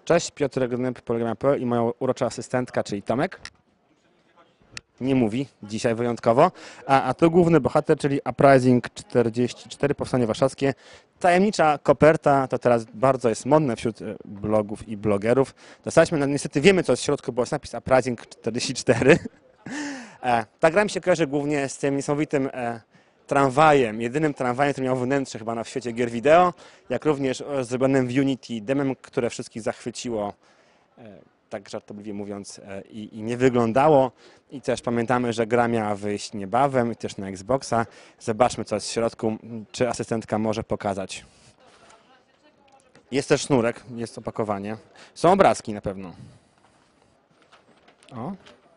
Cześć, Piotr Gnyb, Poligrama.pl i moja urocza asystentka, czyli Tomek. Nie mówi dzisiaj wyjątkowo. A to główny bohater, czyli Uprising 44, Powstanie Warszawskie. Tajemnicza koperta, to teraz bardzo jest modne wśród blogów i blogerów. Dostaliśmy, no niestety wiemy, co jest w środku, bo jest napis Uprising 44. Ta gra mi się kojarzy głównie z tym niesamowitym tramwajem, jedynym tramwajem, który miał wnętrze chyba na świecie gier wideo, jak również zrobionym w Unity demem, które wszystkich zachwyciło, tak żartobliwie mówiąc, i nie wyglądało. I też pamiętamy, że gra miała wyjść niebawem, też na Xboxa. Zobaczmy, co jest w środku, czy asystentka może pokazać. Jest też sznurek, jest opakowanie. Są obrazki na pewno. O.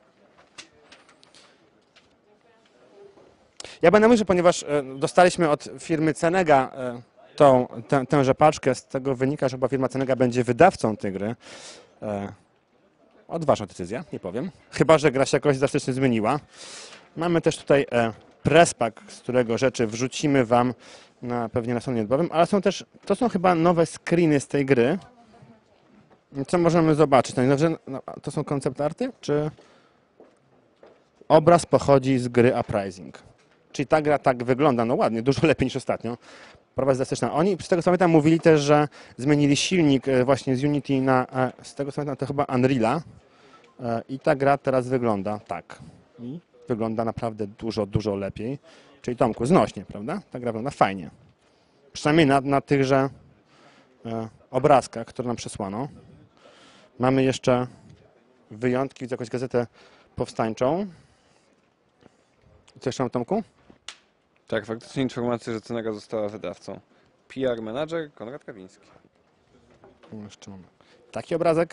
Ja będę mówił, że ponieważ dostaliśmy od firmy Cenega tęże paczkę, z tego wynika, że chyba firma Cenega będzie wydawcą tej gry. Odważna decyzja, nie powiem. Chyba że gra się jakoś drastycznie zmieniła. Mamy też tutaj presspack, z którego rzeczy wrzucimy Wam pewnie na stronie niedbawem, ale są też, to są chyba nowe screeny z tej gry. Co możemy zobaczyć? To są koncept arty, czy obraz pochodzi z gry Uprising? Czyli ta gra tak wygląda, no ładnie, dużo lepiej niż ostatnio. Prawa jest drastyczna. Oni, z tego co pamiętam, mówili też, że zmienili silnik właśnie z Unity na, z tego co pamiętam, to chyba Unreala. I ta gra teraz wygląda tak. I wygląda naprawdę dużo, dużo lepiej. Czyli Tomku, znośnie, prawda? Ta gra wygląda fajnie. Przynajmniej na tychże obrazkach, które nam przesłano. Mamy jeszcze wyjątki, widzę jakąś gazetę powstańczą. Co jeszcze mam, Tomku? Tak, faktycznie informacja, że Cenega została wydawcą. PR manager Konrad Kawiński. Jeszcze mamy taki obrazek.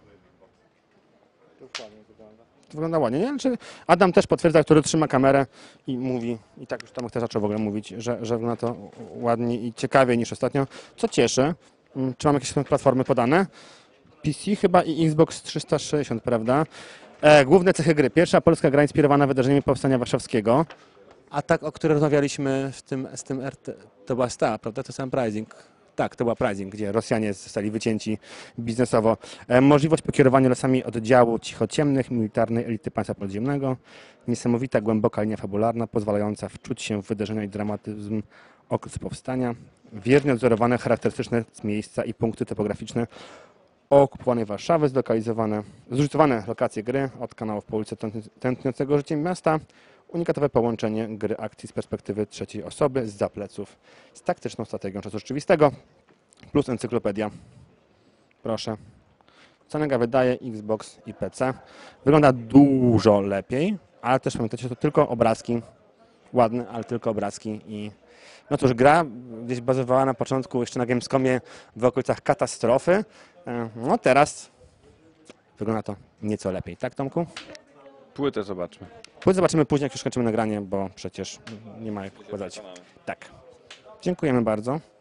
To wygląda ładnie, nie? Znaczy, Adam też potwierdza, który trzyma kamerę i mówi, i tak już Tomek też zaczął w ogóle mówić, że wygląda to ładnie i ciekawiej niż ostatnio. Co cieszy, czy mamy jakieś platformy podane? PC chyba i Xbox 360, prawda? Główne cechy gry. Pierwsza polska gra inspirowana wydarzeniami Powstania Warszawskiego. A tak, o której rozmawialiśmy z tym RT, to była STA, prawda? To sam Uprising. Tak, to była Uprising, gdzie Rosjanie zostali wycięci biznesowo. Możliwość pokierowania losami oddziału cichociemnych, militarnej elity państwa podziemnego. Niesamowita, głęboka linia fabularna, pozwalająca wczuć się w wydarzenia i dramatyzm okresu powstania. Wiernie odzorowane, charakterystyczne miejsca i punkty topograficzne okupowanej Warszawy, zróżnicowane lokacje gry, od kanałów po ulicy tętniącego życiem miasta, unikatowe połączenie gry akcji z perspektywy trzeciej osoby, z zapleców, z taktyczną strategią czasu rzeczywistego, plus encyklopedia. Proszę. Cenega wydaje Xbox i PC. Wygląda dużo lepiej, ale też pamiętajcie, że to tylko obrazki. Ładne, ale tylko obrazki. I no cóż, gra gdzieś bazowała na początku jeszcze na Gamescomie w okolicach katastrofy. No teraz wygląda to nieco lepiej. Tak, Tomku? Płytę zobaczmy. Płytę zobaczymy później, jak już skończymy nagranie, bo przecież nie ma jak pokazać. Tak. Dziękujemy bardzo.